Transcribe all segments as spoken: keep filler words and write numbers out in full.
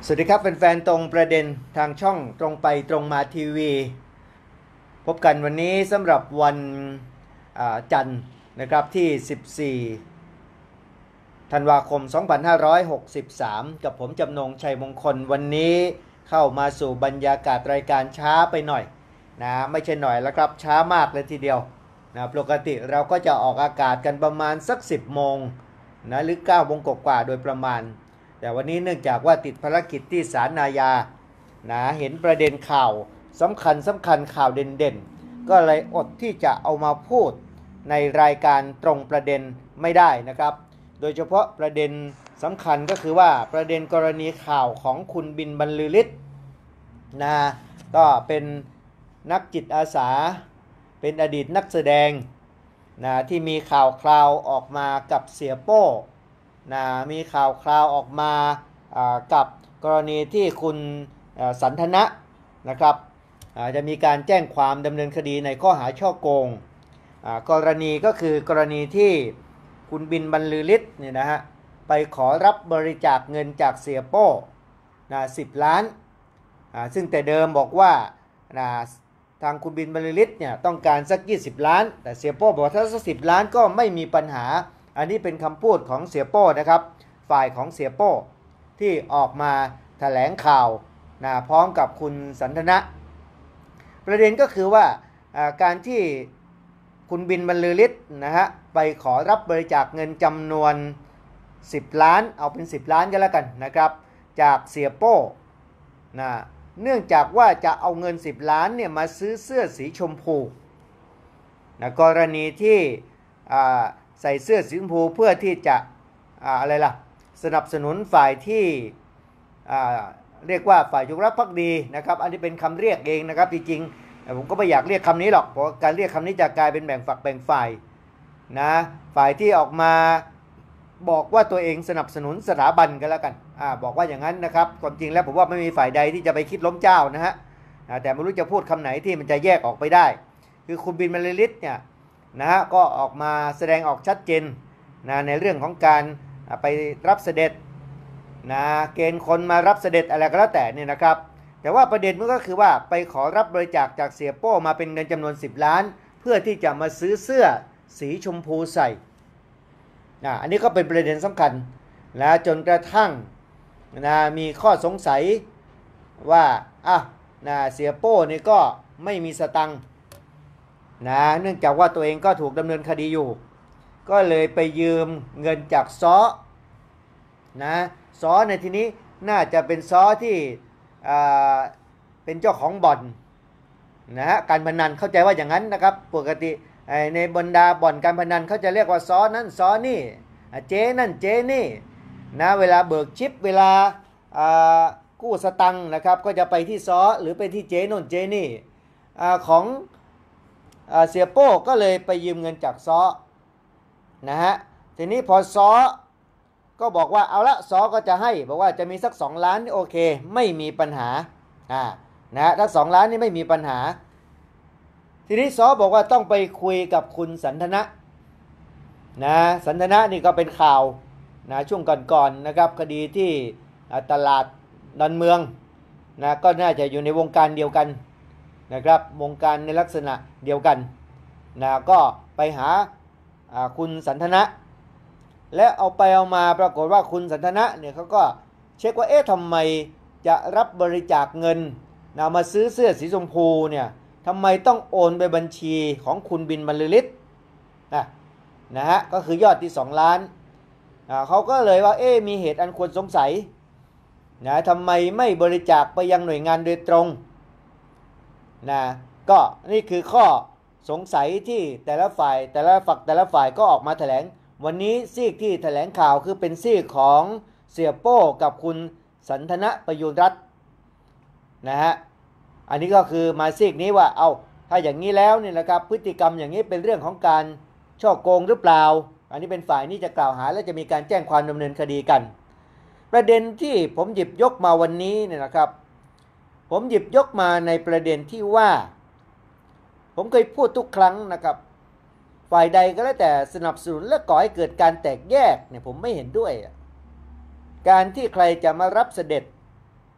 สวัสดีครับแฟนๆตรงประเด็นทางช่องตรงไปตรงมาทีวีพบกันวันนี้สำหรับวันจันทร์นะครับที่สิบสี่ธันวาคมสองพันห้าร้อยหกสิบสามกับผมจำนงชัยมงคลวันนี้เข้ามาสู่บรรยากาศรายการช้าไปหน่อยนะไม่ใช่หน่อยแล้วครับช้ามากเลยทีเดียวนะปกติเราก็จะออกอากาศกันประมาณสักสิบโมงนะหรือเก้าโมงกว่าโดยประมาณแต่วันนี้เนื่องจากว่าติดภารกิจที่ศาลอาญานะเห็นประเด็นข่าวสำคัญสำคัญข่าวเด่นๆก็เลยอดที่จะเอามาพูดในรายการตรงประเด็นไม่ได้นะครับโดยเฉพาะประเด็นสำคัญก็คือว่าประเด็นกรณีข่าวของคุณบินบรรลือฤทธิ์นะก็เป็นนักจิตอาสาเป็นอดีตนักแสดงนะที่มีข่าวคราวออกมากับเสียโป้นะมีข่าวคราวออกมากับกรณีที่คุณสันทนะนะครับจะมีการแจ้งความดำเนินคดีในข้อหาฉ้อโกงกรณีก็คือกรณีที่คุณบินบรรลือฤทธิ์เนี่ยนะฮะไปขอรับบริจาคเงินจากเสียโป้นะสิบล้านซึ่งแต่เดิมบอกว่านะทางคุณบินบรรลือฤทธิ์เนี่ยต้องการสักยี่สิบล้านแต่เสียโป้บอกว่าถ้าสักสิบล้านก็ไม่มีปัญหาอันนี้เป็นคำพูดของเสียโป้นะครับฝ่ายของเสียโป้ที่ออกมาแถลงข่าวนะพร้อมกับคุณสันทนะประเด็นก็คือว่าการที่คุณบินบรรลือฤทธิ์นะฮะไปขอรับบริจาคเงินจำนวนสิบล้านเอาเป็นสิบล้านก็แล้วกันนะครับจากเสียโป้นะเนื่องจากว่าจะเอาเงินสิบล้านเนี่ยมาซื้อเสื้อสีชมพูนะกรณีที่ใส่เสื้อสีชมพูเพื่อที่จะอะไรล่ะสนับสนุนฝ่ายที่เรียกว่าฝ่ายจงรักภักดีนะครับอันนี้เป็นคำเรียกเองนะครับจริงๆผมก็ไม่อยากเรียกคำนี้หรอกเพราะการเรียกคำนี้จะกลายเป็นแบ่งฝักแบ่งฝ่ายนะฝ่ายที่ออกมาบอกว่าตัวเองสนับสนุนสถาบันกันแล้วกันอ่าบอกว่าอย่างนั้นนะครับความจริงแล้วผมว่าไม่มีฝ่ายใดที่จะไปคิดล้มเจ้านะฮะแต่ไม่รู้จะพูดคำไหนที่มันจะแยกออกไปได้คือคุณบินบรรลือฤทธิ์เนี่ยนะฮะก็ออกมาแสดงออกชัดเจนนะในเรื่องของการไปรับเสด็จนะเกณฑ์คนมารับเสด็จอะไรก็แล้วแต่เนี่ยนะครับแต่ว่าประเด็นมันก็คือว่าไปขอรับบริจาคจากเสียโป้มาเป็นเงินจำนวนสิบล้านเพื่อที่จะมาซื้อเสื้อสีชมพูใส่นะอันนี้ก็เป็นประเด็นสำคัญนะจนกระทั่งนะมีข้อสงสัยว่าอ่ะนะเสียโป้นี่ก็ไม่มีสตังค์นะเนื่องจากว่าตัวเองก็ถูกดำเนินคดีอยู่ก็เลยไปยืมเงินจากซ้อนะซ้อในที่นี้น่าจะเป็นซ้อที่เป็นเจ้าของบ่อนนะฮะการพนันเข้าใจว่าอย่างนั้นนะครับปกติในบรรดาบ่อนการพนันเขาจะเรียกว่าซ้อนั่นซ้อนี่เจ๊นั่นเจ๊นี่นะเวลาเบิกชิปเวลากู้สตังค์นะครับก็จะไปที่ซ้อหรือไปที่เจ๊นู่นเจ๊นี่ของเสียโป้ก็เลยไปยืมเงินจากซ้อนะฮะทีนี้พอซ้อก็บอกว่าเอาละซ้อก็จะให้บอกว่าจะมีสักสองล้านโอเคไม่มีปัญหาอ่านะฮะถ้าสองล้านนี่ไม่มีปัญหาทีนี้ซ้อบอกว่าต้องไปคุยกับคุณสันทนะนะสันทนะนี่ก็เป็นข่าวนะช่วงก่อนๆ นะครับคดีที่ตลาดดอนเมืองนะก็น่าจะอยู่ในวงการเดียวกันนะครับวงการในลักษณะเดียวกันนะก็ไปหาคุณสันทนะและเอาไปเอามาปรากฏว่าคุณสันทนะเนี่ยเขาก็เช็คว่าเอ๊ะทำไมจะรับบริจาคเงินนะมาซื้อเสื้อสีชมพูเนี่ยทำไมต้องโอนไปบัญชีของคุณบินบรรลือฤทธิ์นะนะฮะก็คือยอดที่สองล้านเขาก็เลยว่าเอ๊ะมีเหตุอันควรสงสัยนะทำไมไม่บริจาคไปยังหน่วยงานโดยตรงนะก็นี่คือข้อสงสัยที่แต่ละฝ่ายแต่ละฝักแต่ละฝ่ายก็ออกมาแถลงวันนี้ซีกที่แถลงข่าวคือเป็นซีกของเสียโป้กับคุณสันทนะประยุรรัตน์นะฮะอันนี้ก็คือมาซีกนี้ว่าเอาถ้าอย่างนี้แล้วเนี่ยนะครับพฤติกรรมอย่างนี้เป็นเรื่องของการฉ้อโกงหรือเปล่าอันนี้เป็นฝ่ายนี้จะกล่าวหาและจะมีการแจ้งความดำเนินคดีกันประเด็นที่ผมหยิบยกมาวันนี้เนี่ยนะครับผมหยิบยกมาในประเด็นที่ว่าผมเคยพูดทุกครั้งนะครับฝ่ายใดก็แล้วแต่สนับสนุนและก่อให้เกิดการแตกแยกเนี่ยผมไม่เห็นด้วยการที่ใครจะมารับเสด็จ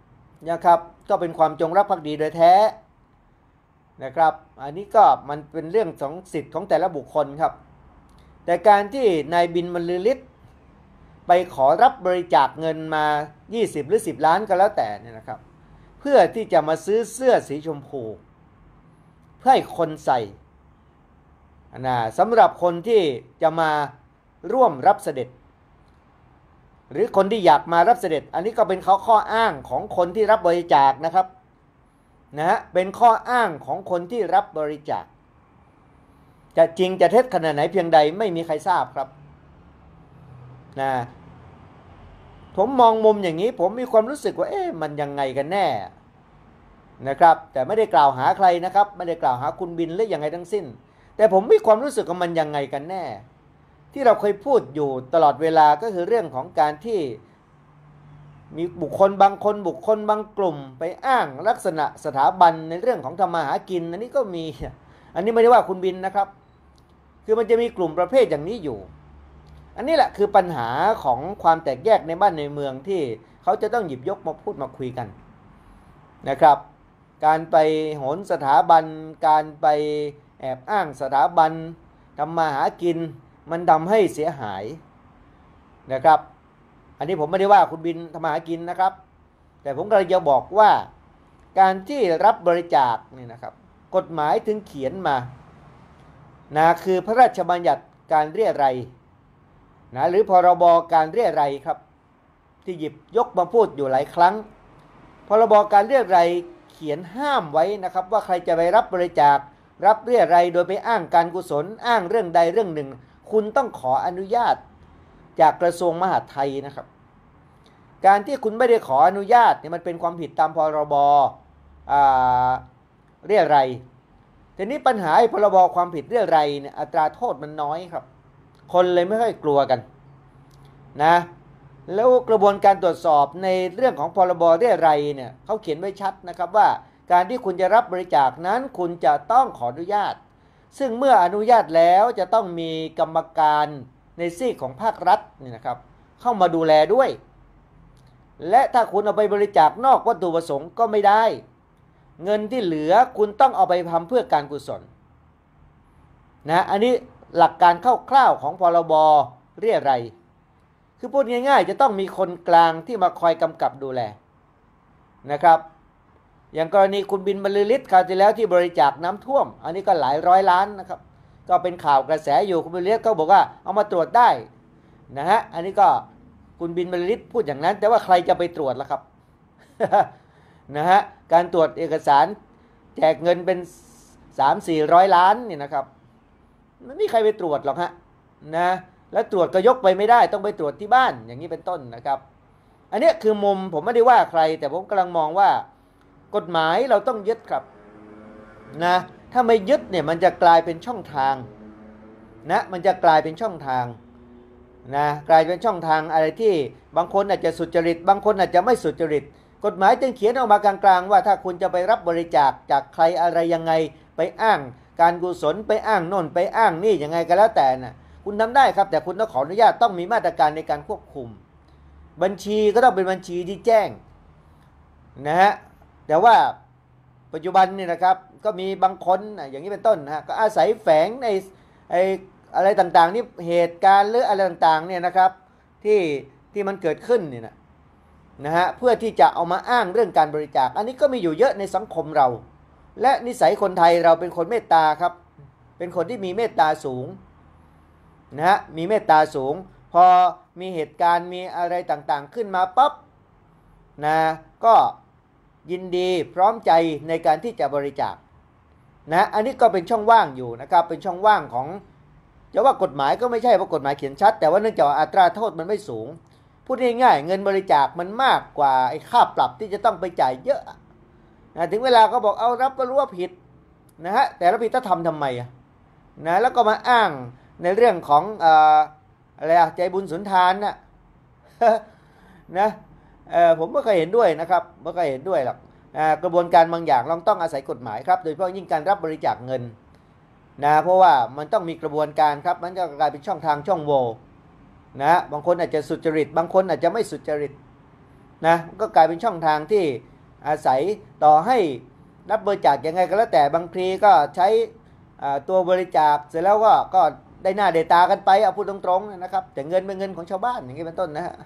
นะครับก็เป็นความจงรักภักดีโดยแท้นะครับอันนี้ก็มันเป็นเรื่องของสิทธิ์ของแต่ละบุคคลครับแต่การที่นายบินบรรลือฤทธิ์ไปขอรับบริจาคเงินมายี่สิบหรือสิบล้านก็แล้วแต่เนี่ยนะครับเพื่อที่จะมาซื้อเสื้อสีชมพูเพื่อให้คนใส่นะสำหรับคนที่จะมาร่วมรับเสด็จหรือคนที่อยากมารับเสด็จอันนี้ก็เป็นข้อข้ออ้างของคนที่รับบริจาคนะครับนะฮะเป็นข้ออ้างของคนที่รับบริจาคจะจริงจะเท็จขนาดไหนเพียงใดไม่มีใครทราบครับนะผมมองมุมอย่างนี้ผมมีความรู้สึกว่าเอ๊ะมันยังไงกันแน่นะครับแต่ไม่ได้กล่าวหาใครนะครับไม่ได้กล่าวหาคุณบินหรือยังไงทั้งสิ้นแต่ผมมีความรู้สึกว่ามันยังไงกันแน่ที่เราเคยพูดอยู่ตลอดเวลาก็คือเรื่องของการที่มีบุคคลบางคนบุคคลบางกลุ่มไปอ้างลักษณะสถาบันในเรื่องของทำมาหากินอันนี้ก็มีอันนี้ไม่ได้ว่าคุณบินนะครับคือมันจะมีกลุ่มประเภทอย่างนี้อยู่อันนี้แหละคือปัญหาของความแตกแยกในบ้านในเมืองที่เขาจะต้องหยิบยกมาพูดมาคุยกันนะครับการไปโหนสถาบันการไปแอบอ้างสถาบันทำมาหากินมันทำให้เสียหายนะครับอันนี้ผมไม่ได้ว่าคุณบินทำมาหากินนะครับแต่ผมกำลังจะบอกว่าการที่รับบริจาคนี่นะครับกฎหมายถึงเขียนมานะคือพระราชบัญญัติการเรียรัยนะหรือพรบการเรียรัยครับที่หยิบยกมาพูดอยู่หลายครั้งพรบการเรียรัยเขียนห้ามไว้นะครับว่าใครจะไปรับบริจาครับเรียรัยโดยไปอ้างการกุศลอ้างเรื่องใดเรื่องหนึ่งคุณต้องขออนุญาตจากกระทรวงมหาดไทยนะครับการที่คุณไม่ได้ขออนุญาตเนี่ยมันเป็นความผิดตามพรบเรียรัยทีนี้ปัญหาพรบความผิดเรียรัยเนี่ยอัตราโทษมันน้อยครับคนเลยไม่ค่อยกลัวกันนะแล้วกระบวนการตรวจสอบในเรื่องของพรบเรียรัยเนี่ยเขาเขียนไว้ชัดนะครับว่าการที่คุณจะรับบริจาคนั้นคุณจะต้องขออนุญาตซึ่งเมื่ออนุญาตแล้วจะต้องมีกรรมการในซีกของภาครัฐนี่นะครับเข้ามาดูแลด้วยและถ้าคุณเอาไปบริจาคนอกวัตถุประสงค์ก็ไม่ได้เงินที่เหลือคุณต้องเอาไปทำเพื่อการกุศลนะอันนี้หลักการคร่าวๆของพรบเรียรัยคือพูดง่ายๆจะต้องมีคนกลางที่มาคอยกำกับดูแลนะครับอย่างกรณีคุณบินบรรลือฤทธิ์คราวที่แล้วที่บริจาคน้ำท่วมอันนี้ก็หลายร้อยล้านนะครับก็เป็นข่าวกระแสอยู่คุณบินบรรลือฤทธิ์เขาบอกว่าเอามาตรวจได้นะฮะอันนี้ก็คุณบินบรรลือฤทธิ์พูดอย่างนั้นแต่ว่าใครจะไปตรวจล่ะครับ นะฮะการตรวจเอกสารแจกเงินเป็นสามสี่ร้อยล้านนี่นะครับไม่มีใครไปตรวจหรอกฮะนะแล้วตรวจก็ยกไปไม่ได้ต้องไปตรวจที่บ้านอย่างนี้เป็นต้นนะครับอันนี้คือมุมผมไม่ได้ว่าใครแต่ผมกำลังมองว่ากฎหมายเราต้องยึดครับนะถ้าไม่ยึดเนี่ยมันจะกลายเป็นช่องทางนะมันจะกลายเป็นช่องทางนะกลายเป็นช่องทางอะไรที่บางคนอาจจะสุจริตบางคนอาจจะไม่สุจริตกฎหมายจึงเขียนออกมากลางๆว่าถ้าคุณจะไปรับบริจาคจากใครอะไรยังไงไปอ้างการกุศลไปอ้างโน่นไปอ้างนี่ยังไงก็แล้วแต่นะคุณทำได้ครับแต่คุณต้องขออนุญาตต้องมีมาตรการในการควบคุมบัญชีก็ต้องเป็นบัญชีที่แจ้งนะฮะแต่ว่าปัจจุบันนี่นะครับก็มีบางคนอย่างนี้เป็นต้นนะก็อาศัยแฝงในไออะไรต่างๆนี่เหตุการณ์หรืออะไรต่างๆเนี่ยนะครับที่ที่มันเกิดขึ้นเนี่ยนะนะฮะเพื่อที่จะเอามาอ้างเรื่องการบริจาคอันนี้ก็มีอยู่เยอะในสังคมเราและนิสัยคนไทยเราเป็นคนเมตตาครับเป็นคนที่มีเมตตาสูงนะฮะมีเมตตาสูงพอมีเหตุการณ์มีอะไรต่างๆขึ้นมาปั๊บนะก็ยินดีพร้อมใจในการที่จะบริจาคนะอันนี้ก็เป็นช่องว่างอยู่นะครับเป็นช่องว่างของจะว่ากฎหมายก็ไม่ใช่เพราะกฎหมายเขียนชัดแต่ว่าเนื่องจากอัตราโทษมันไม่สูงพูดง่ายๆเงินบริจาคมันมากกว่าไอ้ค่าปรับที่จะต้องไปจ่ายเยอะนะถึงเวลาก็บอกเอารับก็รู้ว่าผิดนะฮะแต่รับผิดต้องทำทำไมอะนะแล้วก็มาอ้างในเรื่องของเอ่ออะไรอะใจบุญสุนทานนะ นะเออผมไม่เคยเห็นด้วยนะครับไม่เคยเห็นด้วยหรอกกระบวนการบางอย่างเราต้องอาศัยกฎหมายครับโดยเฉพาะยิ่งการรับบริจาคเงินนะเพราะว่ามันต้องมีกระบวนการครับมันจะกลายเป็นช่องทางช่องโหว่นะบางคนอาจจะสุจริตบางคนอาจจะไม่สุจริตนะก็กลายเป็นช่องทางที่อาศัยต่อให้รับบริจาคยังไงก็แล้วแต่บางทีก็ใช้ตัวบริจาคเสร็จแล้วก็ก็ได้หน้าได้ตากันไปเอาพูดตรงๆนะครับแต่เงินเป็นเงินของชาวบ้านอย่างนี้เป็นต้นนะฮะ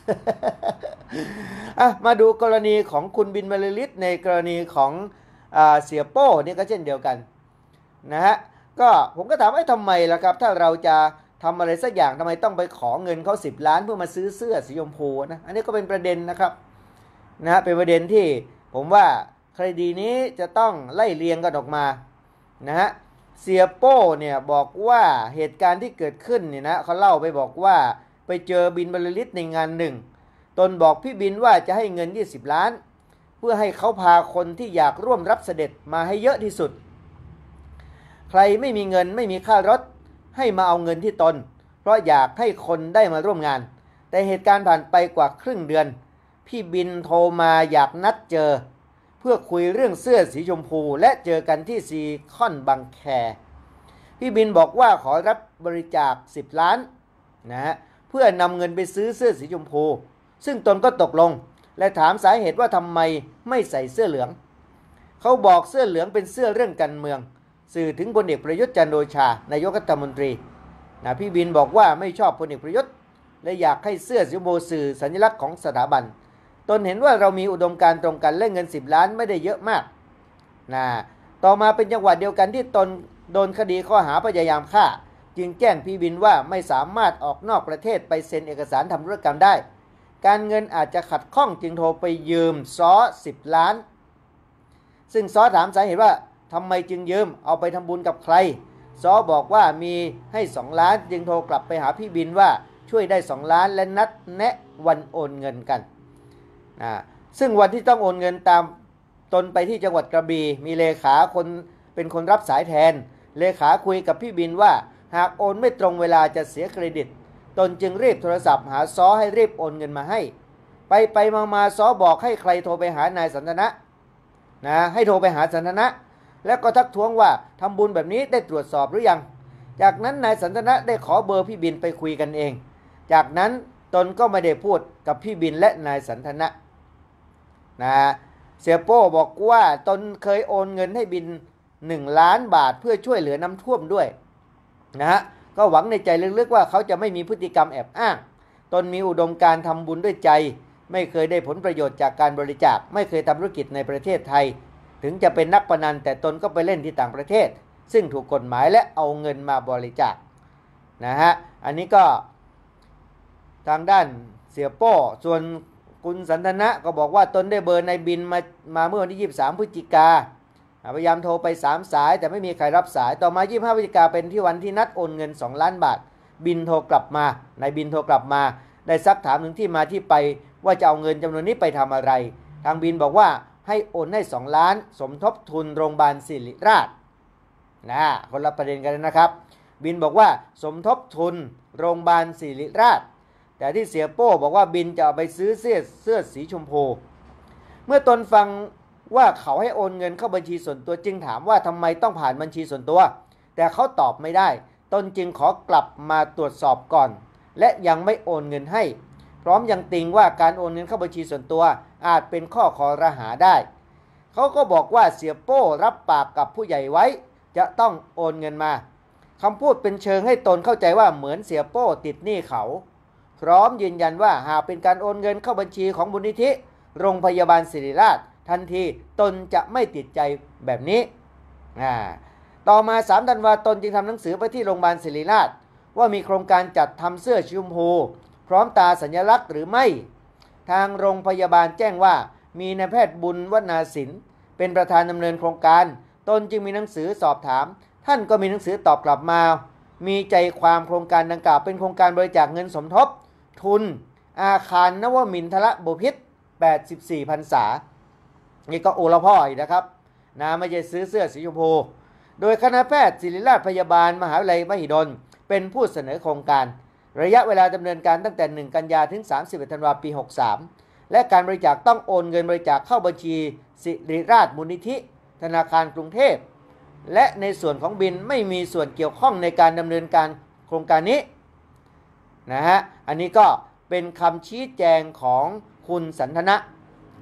มาดูกรณีของคุณบินบรรลือฤทธิ์ในกรณีของเสียโป้นี่ก็เช่นเดียวกันนะฮะก็ผมก็ถามว่าทำไมล่ะครับถ้าเราจะทำอะไรสักอย่างทำไมต้องไปขอเงินเขาสิบล้านเพื่อมาซื้อเสื้อสีชมพูนะอันนี้ก็เป็นประเด็นนะครับนะฮะเป็นประเด็นที่ผมว่าคดีนี้จะต้องไล่เรียงกันออกมานะฮะเสียโป้เนี่ยบอกว่าเหตุการณ์ที่เกิดขึ้นเนี่ยนะเขาเล่าไปบอกว่าไปเจอบินบรรลือฤทธิ์ในงานหนึ่งตนบอกพี่บินว่าจะให้เงินยี่สิบล้านเพื่อให้เขาพาคนที่อยากร่วมรับเสด็จมาให้เยอะที่สุดใครไม่มีเงินไม่มีค่ารถให้มาเอาเงินที่ตนเพราะอยากให้คนได้มาร่วมงานแต่เหตุการณ์ผ่านไปกว่าครึ่งเดือนพี่บินโทรมาอยากนัดเจอเพื่อคุยเรื่องเสื้อสีชมพูและเจอกันที่ซีคอนบางแคพี่บินบอกว่าขอรับบริจาคสิบล้านนะฮะเพื่อนำเงินไปซื้อเสื้อสีชมพูซึ่งตนก็ตกลงและถามสาเหตุว่าทำไมไม่ใส่เสื้อเหลืองเขาบอกเสื้อเหลืองเป็นเสื้อเรื่องการเมืองสื่อถึงพลเอกประยุทธ์จันทร์โอชานายกรัฐมนตรีนะพี่บินบอกว่าไม่ชอบพลเอกประยุทธ์และอยากให้เสื้อสีชมพูสื่อสัญลักษณ์ของสถาบันตนเห็นว่าเรามีอุดมการณ์ตรงกันและเงินสิบล้านไม่ได้เยอะมากนะต่อมาเป็นจังหวะเดียวกันที่ตนโดนคดีข้อหาพยายามฆ่าจึงแจ้งพี่บินว่าไม่สามารถออกนอกประเทศไปเซ็นเอกสารทำธุรกรรมได้การเงินอาจจะขัดข้องจึงโทรไปยืมซ้อสิบล้านซึ่งซ้อถามสาเหตุว่าทำไมจึงยืมเอาไปทำบุญกับใครซ้อบอกว่ามีให้สองล้านจึงโทรกลับไปหาพี่บินว่าช่วยได้สองล้านและนัดแนะวันโอนเงินกันนะซึ่งวันที่ต้องโอนเงินตามตนไปที่จังหวัดกระบี่มีเลขาคนเป็นคนรับสายแทนเลขาคุยกับพี่บินว่าหากโอนไม่ตรงเวลาจะเสียเครดิตตนจึงรีบโทรศัพท์หาซ้อให้รีบโอนเงินมาให้ไปไปมามาซ้อบอกให้ใครโทรไปหานายสันทนะนะให้โทรไปหาสันทนะแล้วก็ทักท้วงว่าทำบุญแบบนี้ได้ตรวจสอบหรือยังจากนั้นนายสันทนะได้ขอเบอร์พี่บินไปคุยกันเองจากนั้นตนก็ไม่ได้พูดกับพี่บินและนายสันทนะนะเสียโป้บอกว่าตนเคยโอนเงินให้บินหนึ่งล้านบาทเพื่อช่วยเหลือน้ำท่วมด้วยนะฮะก็หวังในใจลึกๆว่าเขาจะไม่มีพฤติกรรมแอบอ้างตนมีอุดมการทำบุญด้วยใจไม่เคยได้ผลประโยชน์จากการบริจาคไม่เคยทำธุรกิจในประเทศไทยถึงจะเป็นนักพนันแต่ตนก็ไปเล่นที่ต่างประเทศซึ่งถูกกฎหมายและเอาเงินมาบริจาคนะฮะอันนี้ก็ทางด้านเสียโป้ส่วนคุณสันทนะก็บอกว่าตนได้เบอร์นายบินมามาเมื่อวันที่ยี่สิบสามพฤศจิกาพยายามโทรไปสามสายแต่ไม่มีใครรับสายต่อมายี่สิบห้าพฤศจิกาเป็นที่วันที่นัดโอนเงินสองล้านบาทบินโทรกลับมานายบินโทรกลับมาได้ซักถามถึงที่มาที่ไปว่าจะเอาเงินจำนวนนี้ไปทำอะไรทางบินบอกว่าให้โอนให้สองล้านสมทบทุนโรงพยาบาลศิริราชนะคนละประเด็นกันนะครับบินบอกว่าสมทบทุนโรงพยาบาลศิริราชแต่ที่เสียโป้บอกว่าบินจะเอาไปซื้อเสื้อเสื้อสีชมพูเมื่อตนฟังว่าเขาให้โอนเงินเข้าบัญชีส่วนตัวจึงถามว่าทำไมต้องผ่านบัญชีส่วนตัวแต่เขาตอบไม่ได้ตนจึงขอกลับมาตรวจสอบก่อนและยังไม่โอนเงินให้พร้อมยังติงว่าการโอนเงินเข้าบัญชีส่วนตัวอาจเป็นข้อคอรหาได้เขาก็บอกว่าเสียโป้รับปากกับผู้ใหญ่ไว้จะต้องโอนเงินมาคำพูดเป็นเชิงให้ตนเข้าใจว่าเหมือนเสียโป้ติดหนี้เขาพร้อมยืนยันว่าหากเป็นการโอนเงินเข้าบัญชีของมูลนิธิโรงพยาบาลศิริราชทันทีตนจะไม่ติดใจแบบนี้ต่อมาสามธันวาคมตนจึงทำหนังสือไปที่โรงพยาบาลศิริราชว่ามีโครงการจัดทำเสื้อชมพูพร้อมตาสัญลักษณ์หรือไม่ทางโรงพยาบาลแจ้งว่ามีนายแพทย์บุญวนาสินเป็นประธานดำเนินโครงการตนจึงมีหนังสือสอบถามท่านก็มีหนังสือตอบกลับมามีใจความโครงการดังกล่าวเป็นโครงการบริจาคเงินสมทบทุนอาคารนวมินทรบพิตรแปดสิบสี่พรรษานี่ก็โอละพ่ออีกนะครับนะไม่ใช่ซื้อเสื้อสีชมพูโดยคณะแพทย์ศิริราชพยาบาลมหาวิทยาลัยมหิดลเป็นผู้เสนอโครงการระยะเวลาดำเนินการตั้งแต่หนึ่งกันยาถึงสามสิบเอ็ดธันวาคมปีหกสามและการบริจาคต้องโอนเงินบริจาคเข้าบัญชีศิริราชมูลนิธิธนาคารกรุงเทพและในส่วนของบินไม่มีส่วนเกี่ยวข้องในการดำเนินการโครงการนี้นะฮะอันนี้ก็เป็นคำชี้แจงของคุณสันทนะ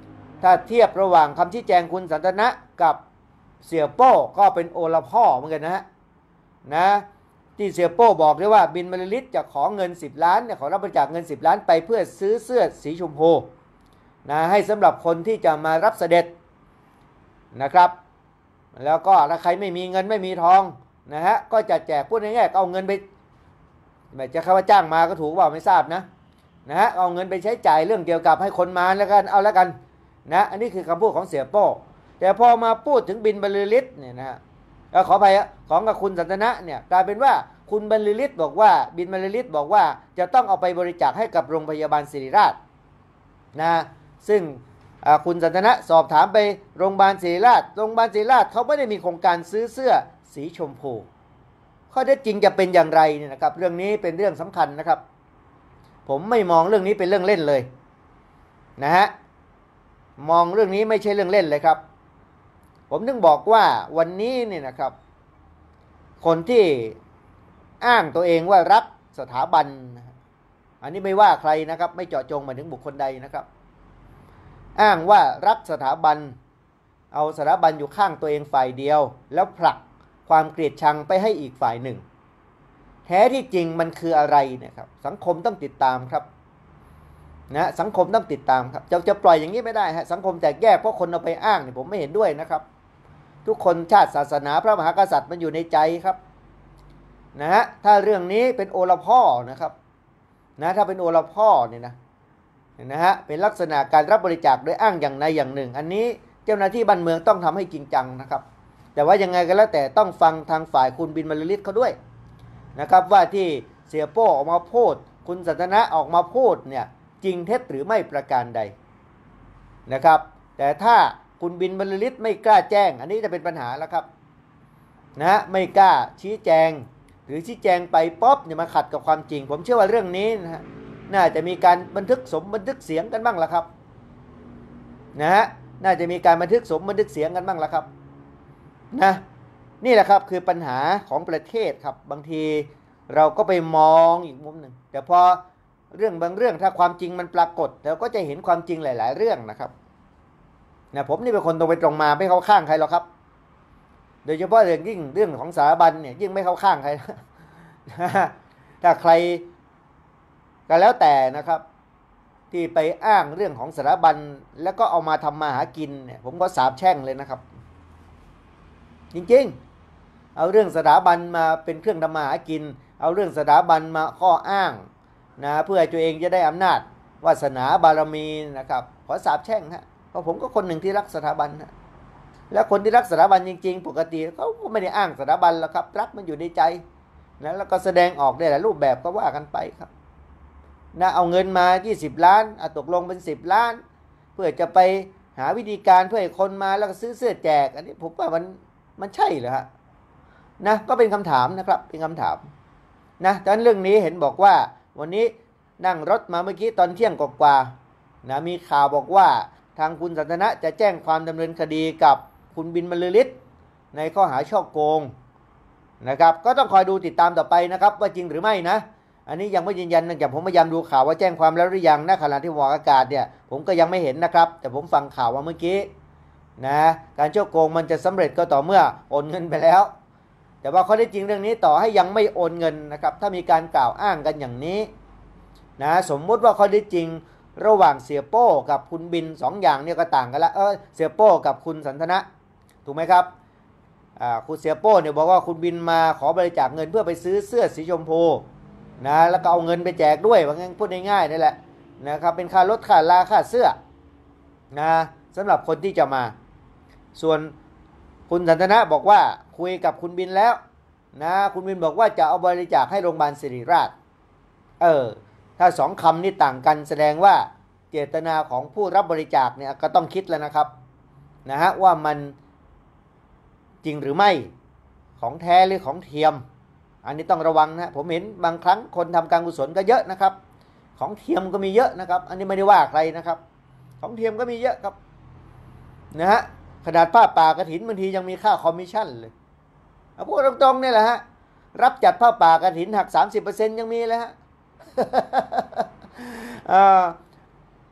ถ้าเทียบระหว่างคำชี้แจงคุณสันทนะกับเสียโป้ก็เป็นโอละพ่อเหมือนกันนะฮะนะที่เสียโป้บอกด้วยว่าบินบรรลือฤทธิ์จะขอเงินสิบล้านเนี่ยขอรับบริจาคเงินสิบล้านไปเพื่อซื้อเสื้อสีชมพูนะให้สำหรับคนที่จะมารับเสด็จนะครับแล้วก็ถ้าใครไม่มีเงินไม่มีทองนะฮะก็จะแจกพูดง่ายๆเอาเงินไปไม่จะคำว่าจ้างมาก็ถูกว่าไม่ทราบนะนะฮะเอาเงินไปใช้จ่ายเรื่องเกี่ยวกับให้คนมาแล้วกันเอาแล้วกันนะอันนี้คือคำพูดของเสียโป้แต่พอมาพูดถึงบินบรรลือฤทธิ์เนี่ยนะฮะขออภัยของกับคุณสันทนะเนี่ยกลายเป็นว่าคุณบรรลือฤทธิ์บอกว่าบินบรรลือฤทธิ์บอกว่าจะต้องเอาไปบริจาคให้กับโรงพยาบาลศิริราชนะซึ่งคุณสันทนะสอบถามไปโรงพยาบาลศิริราชโรงพยาบาลศิริราชเขาไม่ได้มีโครงการซื้อเสื้อสีชมพูข้อเท็จจริงจะเป็นอย่างไรเนี่ยนะครับเรื่องนี้เป็นเรื่องสำคัญนะครับผมไม่มองเรื่องนี้เป็นเรื่องเล่นเลยนะฮะมองเรื่องนี้ไม่ใช่เรื่องเล่นเลยครับผมถึงบอกว่าวันนี้เนี่ยนะครับคนที่อ้างตัวเองว่ารักสถาบันอันนี้ไม่ว่าใครนะครับไม่เจาะจงมาถึงบุคคลใดนะครับอ้างว่ารักสถาบันเอาสถาบันอยู่ข้างตัวเองฝ่ายเดียวแล้วผลักความเกลียดชังไปให้อีกฝ่ายหนึ่งแท้ที่จริงมันคืออะไรเนี่ยครับสังคมต้องติดตามครับนะสังคมต้องติดตามครับจะจะปล่อยอย่างนี้ไม่ได้ฮะสังคมแตกแยกเพราะคนเอาไปอ้างเนี่ยผมไม่เห็นด้วยนะครับทุกคนชาติศาสนาพระมหากษัตริย์มันอยู่ในใจครับนะฮะถ้าเรื่องนี้เป็นโอละพ่อนะครับนะถ้าเป็นโอละพ่อเนี่ยนะนะฮะเป็นลักษณะการรับบริจาคโดยอ้างอย่างใดอย่างหนึ่งอันนี้เจ้าหน้าที่บ้านเมืองต้องทำให้จริงจังนะครับแต่ว่ายังไงก็แล้วแต่ต้องฟังทางฝ่ายคุณบินบรรลือฤทธิ์เขาด้วยนะครับว่าที่เสียโป้ออกมาพูดคุณสันทนะออกมาพูดเนี่ยจริงเท็จหรือไม่ประการใดนะครับแต่ถ้าคุณบินบรรลือฤทธิ์ไม่กล้าแจ้งอันนี้จะเป็นปัญหาแล้วครับนะไม่กล้าชี้แจงหรือชี้แจงไปป๊อบเนี่ยมาขัดกับความจริงผมเชื่อว่าเรื่องนี้นะฮะน่าจะมีการบันทึกสมบันทึกเสียงกันบ้างละครับนะฮะน่าจะมีการบันทึกสมบันทึกเสียงกันบ้างละครับนะนี่แหละครับคือปัญหาของประเทศครับบางทีเราก็ไปมองอีกมุมหนึ่งแต่พอเรื่องบางเรื่องถ้าความจริงมันปรากฏเราก็จะเห็นความจริงหลายๆเรื่องนะครับนะผมนี่เป็นคนตรงไปตรงมาไม่เข้าข้างใครหรอกครับโดยเฉพาะเรื่องยิ่งเรื่องของสถาบันเนี่ยยิ่งไม่เข้าข้างใครถ้าใครก็แล้วแต่นะครับที่ไปอ้างเรื่องของสถาบันแล้วก็เอามาทำมาหากินเนี่ยผมก็สาบแช่งเลยนะครับจริงๆเอาเรื่องสถาบันมาเป็นเครื่องทำมาหากินเอาเรื่องสถาบันมาข้ออ้างนะเพื่อตัวเองจะได้อำนาจวาสนาบารมีนะครับขอสาบแช่งฮะเพราะผมก็คนหนึ่งที่รักสถาบันนะแล้วคนที่รักสถาบันจริงๆปกติเขาก็ไม่ได้อ้างสถาบันหรอกครับรักมันอยู่ในใจนะแล้วก็แสดงออกได้หลายรูปแบบก็ว่ากันไปครับนะเอาเงินมายี่สิบล้านตกลงเป็นสิบล้านเพื่อจะไปหาวิธีการเพื่อให้คนมาแล้วก็ซื้อเสื้อแจกอันนี้ผมว่ามันมันใช่เหรอฮะนะก็เป็นคำถามนะครับเป็นคำถามนะดังนั้นเรื่องนี้เห็นบอกว่าวันนี้นั่งรถมาเมื่อกี้ตอนเที่ยงกว่าๆนะมีข่าวบอกว่าทางคุณสันทนะจะแจ้งความดำเนินคดีกับคุณบินบรรลือฤทธิ์ในข้อหาฉ้อโกงนะครับก็ต้องคอยดูติดตามต่อไปนะครับว่าจริงหรือไม่นะอันนี้ยังไม่ยืนยันเนื่องจากผมพยายามดูข่าวว่าแจ้งความแล้วหรือยังนะขณะที่วอกอากาศเนี่ยผมก็ยังไม่เห็นนะครับแต่ผมฟังข่าวว่าเมื่อกี้นะการฉ้อโกงมันจะสำเร็จก็ต่อเมื่อโอนเงินไปแล้วแต่ว่าข้อเท็จจริงเรื่องนี้ต่อให้ยังไม่โอนเงินนะครับถ้ามีการกล่าวอ้างกันอย่างนี้นะสมมุติว่าข้อเท็จจริงระหว่างเสียโป้กับคุณบินสองอย่างเนี่ยก็ต่างกันละเออเสียโป้กับคุณสันทนะถูกไหมครับอ่าคุณเสียโป้เนี่ยบอกว่าคุณบินมาขอบริจาคเงินเพื่อไปซื้อเสื้อสีชมพูนะแล้วก็เอาเงินไปแจกด้วยว่างั้นพูดง่ายๆนี่แหละนะครับเป็นค่ารถค่าลาค่าเสื้อนะสำหรับคนที่จะมาส่วนคุณสันทนะบอกว่าคุยกับคุณบินแล้วนะคุณบินบอกว่าจะเอาบริจาคให้โรงพยาบาลศิริราชเออถ้าสองคำนี้ต่างกันแสดงว่าเจตนาของผู้รับบริจาคเนี่ยก็ต้องคิดแล้วนะครับนะฮะว่ามันจริงหรือไม่ของแท้หรือของเทียมอันนี้ต้องระวังนะผมเห็นบางครั้งคนทำการกุศลก็เยอะนะครับของเทียมก็มีเยอะนะครับอันนี้ไม่ได้ว่าใครนะครับของเทียมก็มีเยอะครับนะฮะขนาดผ้าป่ากฐินบางทียังมีค่าคอมมิชชั่นเลยเอาพูดตรงๆนี่แหละฮะรับจัดผ้าป่ากฐินหัก สามสิบเปอร์เซ็นต์ ยังมีเลยฮะ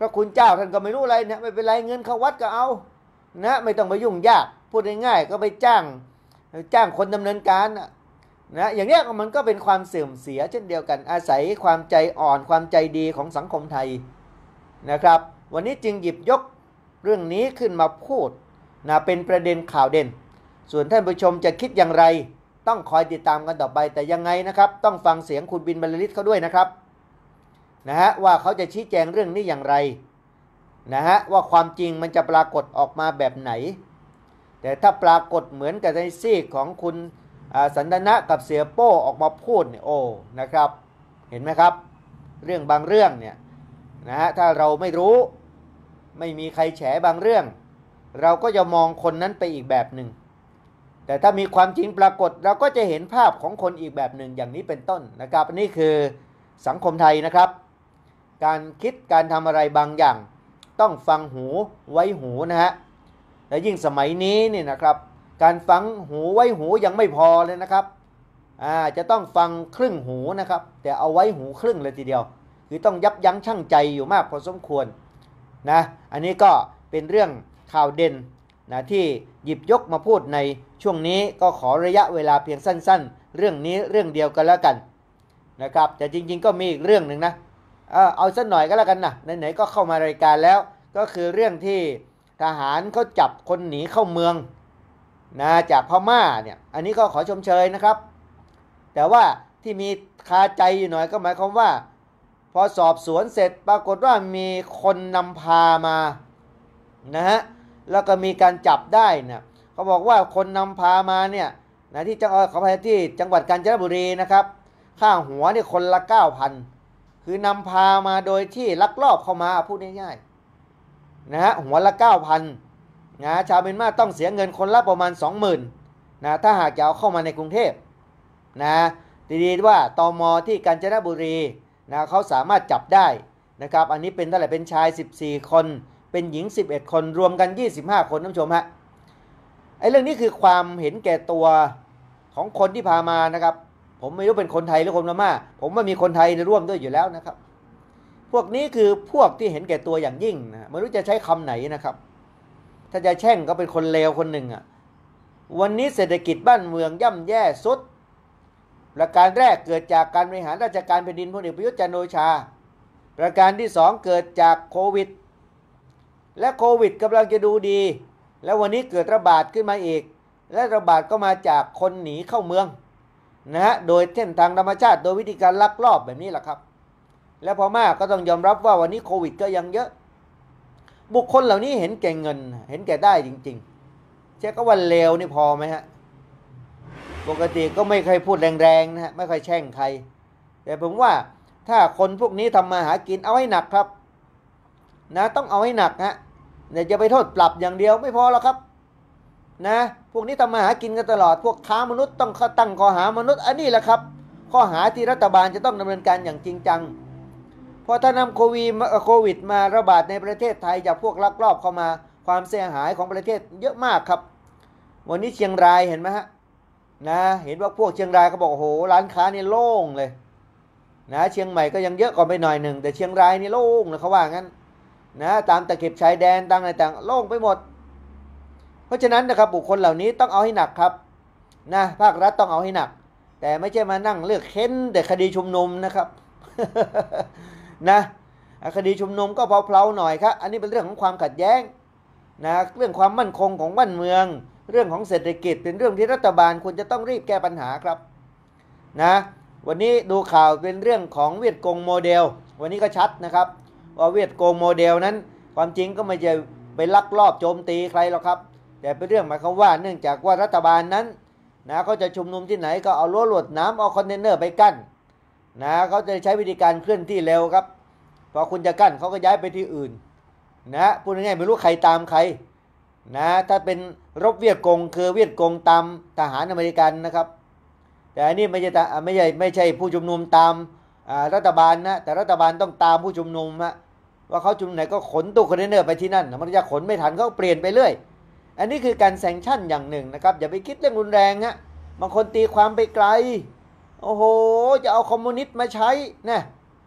พระคุณเจ้าท่านก็ไม่รู้อะไรเนี่ยไม่เป็นไรเงินเข้าวัดก็เอานะไม่ต้องไปยุ่งยากพูดง่ายๆก็ไปจ้างจ้างคนดำเนินการนะอย่างนี้มันก็เป็นความเสื่อมเสียเช่นเดียวกันอาศัยความใจอ่อนความใจดีของสังคมไทยนะครับวันนี้จึงหยิบยกเรื่องนี้ขึ้นมาพูดนะเป็นประเด็นข่าวเด่นส่วนท่านผู้ชมจะคิดอย่างไรต้องคอยติดตามกันต่อไปแต่ยังไงนะครับต้องฟังเสียงคุณบินบรรลือฤทธิ์เขาด้วยนะครับนะฮะว่าเขาจะชี้แจงเรื่องนี้อย่างไรนะฮะว่าความจริงมันจะปรากฏออกมาแบบไหนแต่ถ้าปรากฏเหมือนกับในซีกของคุณสันทนะกับเสียโป้ออกมาพูดเนี่ยโอ้นะครับเห็นไหมครับเรื่องบางเรื่องเนี่ยนะฮะถ้าเราไม่รู้ไม่มีใครแฉบางเรื่องเราก็จะมองคนนั้นไปอีกแบบหนึ่งแต่ถ้ามีความจริงปรากฏเราก็จะเห็นภาพของคนอีกแบบหนึ่งอย่างนี้เป็นต้นนะครับนี่คือสังคมไทยนะครับการคิดการทำอะไรบางอย่างต้องฟังหูไว้หูนะฮะและยิ่งสมัยนี้นี่นะครับการฟังหูไว้หูยังไม่พอเลยนะครับอ่าจะต้องฟังครึ่งหูนะครับแต่เอาไว้หูครึ่งเลยทีเดียวคือต้องยับยั้งชั่งใจอยู่มากพอสมควรนะอันนี้ก็เป็นเรื่องข่าวเด่นนะที่หยิบยกมาพูดในช่วงนี้ก็ขอระยะเวลาเพียงสั้นๆเรื่องนี้เรื่องเดียวกันแล้วกันนะครับแต่จริงๆก็มีอีกเรื่องหนึ่งนะเอาเอาสักหน่อยก็แล้วกันนะไหนๆก็เข้ามารายการแล้วก็คือเรื่องที่ทหารเขาจับคนหนีเข้าเมืองนะจากพม่าเนี่ยอันนี้ก็ขอชมเชยนะครับแต่ว่าที่มีคาใจอยู่หน่อยก็หมายความว่าพอสอบสวนเสร็จปรากฏว่ามีคนนำพามานะฮะแล้วก็มีการจับได้เนี่ยเขาบอกว่าคนนำพามาเนี่ยนะที่จังหวัดขออภัยที่จังหวัดกาญจนบุรีนะครับค่าหัวเนี่ยคนละ เก้าพัน คือนำพามาโดยที่ลักลอบเข้ามาพูดง่ายๆนะฮะหัวละ เก้าพัน นะชาวเมียนมาต้องเสียเงินคนละประมาณ สองหมื่น นะถ้าหากจะเอาเข้ามาในกรุงเทพนะดีๆว่าตม.ที่กาญจนบุรีนะเขาสามารถจับได้นะครับอันนี้เป็นเท่าไหร่เป็นชายสิบสี่คนเป็นหญิงสิบเอ็ดคนรวมกันยี่สิบห้าคนท่านผู้ชมฮะไอ้เรื่องนี้คือความเห็นแก่ตัวของคนที่พามานะครับผมไม่รู้เป็นคนไทยหรือคนพม่าผมว่ามีคนไทยร่วมด้วยอยู่แล้วนะครับพวกนี้คือพวกที่เห็นแก่ตัวอย่างยิ่งนะไม่รู้จะใช้คำไหนนะครับถ้าจะแช่งก็เป็นคนเลวคนหนึ่งอ่ะวันนี้เศรษฐกิจบ้านเมืองย่ำแย่สุดประการแรกเกิดจากการบริหารราชการแผ่นดินพลเอกประยุทธ์จันทร์โอชาประการที่สองเกิดจากโควิดและโควิดกำลังจะดูดีแล้ววันนี้เกิดระบาดขึ้นมาอีกและระบาดก็มาจากคนหนีเข้าเมืองนะฮะโดยเส้นทางธรรมชาติโดยวิธีการลักลอบแบบนี้แหละครับและพม่าก็ต้องยอมรับว่าวันนี้โควิดก็ยังเยอะบุคคลเหล่านี้เห็นแก่เงินเห็นแก่ได้จริงๆใช่ก็ว่าเลวนี่พอไหมฮะปกติก็ไม่เคยพูดแรงๆนะฮะไม่ค่อยแช่งใครแต่ผมว่าถ้าคนพวกนี้ทำมาหากินเอาให้หนักครับนะต้องเอาให้หนักฮะเนี่ยจะไปโทษปรับอย่างเดียวไม่พอหรอกครับนะพวกนี้ทำมาหากินกันตลอดพวกค้ามนุษย์ต้องตั้งข้อหามนุษย์อันนี้แหละครับข้อหาที่รัฐบาลจะต้องดำเนินการอย่างจริงจังเพราะถ้านำโควิดโควิดมาระบาดในประเทศไทยจากพวกลักลอบเข้ามาความเสียหายของประเทศเยอะมากครับวันนี้เชียงรายเห็นไหมฮะนะเห็นว่าพวกเชียงรายเขาบอกโอ้โหร้านค้านี่โล่งเลยนะเชียงใหม่ก็ยังเยอะกว่าไปหน่อยหนึ่งแต่เชียงรายนี่โล่งเลยเขาว่างั้นนะตามตะเข็บชายแดนต่างอะไรต่างโล่งไปหมดเพราะฉะนั้นนะครับบุคคลเหล่านี้ต้องเอาให้หนักครับนะภาครัฐต้องเอาให้หนักแต่ไม่ใช่มานั่งเลือกเค้นแต่คดีชุมนุมนะครับ นะคดีชุมนุมก็เพลาๆหน่อยครับอันนี้เป็นเรื่องของความขัดแย้งนะเรื่องความมั่นคงของบ้านเมืองเรื่องของเศรษฐกิจเป็นเรื่องที่รัฐบาลควรจะต้องรีบแก้ปัญหาครับนะวันนี้ดูข่าวเป็นเรื่องของเวียดกงโมเดลวันนี้ก็ชัดนะครับว่าเวียดกงโมเดลนั้นความจริงก็ไม่ใช่ไปลักลอบโจมตีใครหรอกครับแต่เป็นเรื่องหมายความว่าเนื่องจากว่ารัฐบาลนั้นนะเขาจะชุมนุมที่ไหนก็เอารั้วลวดน้ำเอาคอนเทนเนอร์ไปกั้นนะเขาจะใช้วิธีการเคลื่อนที่เร็วครับพอคุณจะกั้นเขาก็ย้ายไปที่อื่นนะพูดง่ายๆไม่รู้ใครตามใครนะถ้าเป็นรบเวียดกงคือเวียดกงตามทหารอเมริกันนะครับแต่อันนี้ไม่ใช่ไม่ใช่ไม่ใช่ผู้ชุมนุมตามรัฐบาลนะแต่รัฐบาลต้องตามผู้ชุมนุมฮะว่าเขาชุมนุมไหนก็ขนตู้คอนเทนเนอร์ไปที่นั่นมันจะขนไม่ทันเขาเปลี่ยนไปเรื่อยอันนี้คือการแซงชั่นอย่างหนึ่งนะครับอย่าไปคิดเรื่องรุนแรงฮะบางคนตีความไปไกลโอ้โหจะเอาคอมมิวนิสต์มาใช้นะ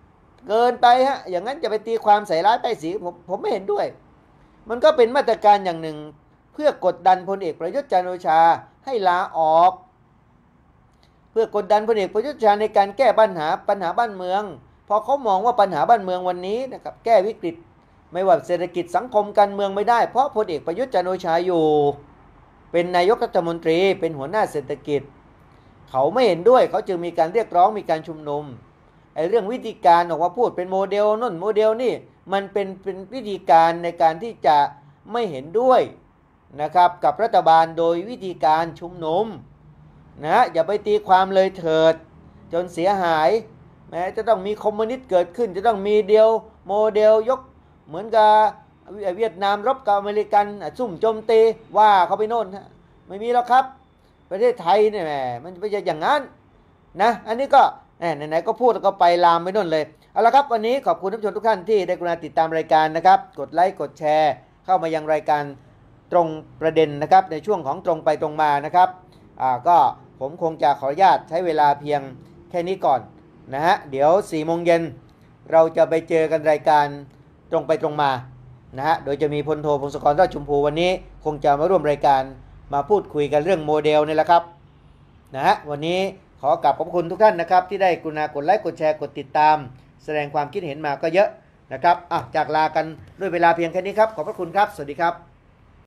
เกินไปฮะอย่างนั้นจะไปตีความใส่ร้ายป้ายสีผมผมไม่เห็นด้วย มันก็เป็นมาตรการอย่างหนึ่งเพื่อกดดันพลเอกประยุทธ์จันทร์โอชาให้ลาออกเพื่อกดดันพลเอกประยุทธ์จันทร์ในการแก้ปัญหาปัญหาบ้านเมืองพอเขามองว่าปัญหาบ้านเมืองวันนี้นะครับแก้วิกฤตไม่ว่าเศรษฐกิจสังคมการเมืองไม่ได้เพราะพลเอกประยุทธ์จันทร์โอชาอยู่เป็นนายกรัฐมนตรีเป็นหัวหน้าเศรษฐกิจเขาไม่เห็นด้วยเขาจึงมีการเรียกร้องมีการชุมนุมไอ้เรื่องวิธีการออกมาพูดเป็นโมเดลนั่นโมเดลนี่มันเป็นเป็นวิธีการในการที่จะไม่เห็นด้วยนะครับกับรัฐบาลโดยวิธีการชุมนุมนะอย่าไปตีความเลยเถิดจนเสียหายแม้จะต้องมีคอมมิวนิสต์เกิดขึ้นจะต้องมีเดียวโมเดลยกเหมือนกับเวียดนามรบกับอเมริกันซุ่มโจมตีว่าเขาไปโน่นไม่มีแล้วครับประเทศไทยเนี่ยแหมมันไม่ใช่อย่างนั้นนะอันนี้ก็ไหนๆก็พูดแล้วก็ไปลามไปโน่นเลยเอาละครับวันนี้ขอบคุณท่านผู้ชมทุกท่านที่ได้กรุณาติดตามรายการนะครับกดไลค์กดแชร์เข้ามายังรายการตรงประเด็นนะครับในช่วงของตรงไปตรงมานะครับอ่าก็ผมคงจะขออนุญาตใช้เวลาเพียงแค่นี้ก่อนนะฮะเดี๋ยวสี่โมงเย็นเราจะไปเจอกันรายการตรงไปตรงมานะฮะโดยจะมีพลโทพงศกรรอดชมพูวันนี้คงจะมาร่วมรายการมาพูดคุยกันเรื่องโมเดลนี่แหละครับนะฮะวันนี้ขอกราบขอบคุณทุกท่านนะครับที่ได้กรุณากดไลค์กดแชร์กดติดตามแสดงความคิดเห็นมาก็เยอะนะครับอ่ะจากลากันด้วยเวลาเพียงแค่นี้ครับขอบพระคุณครับสวัสดีครับ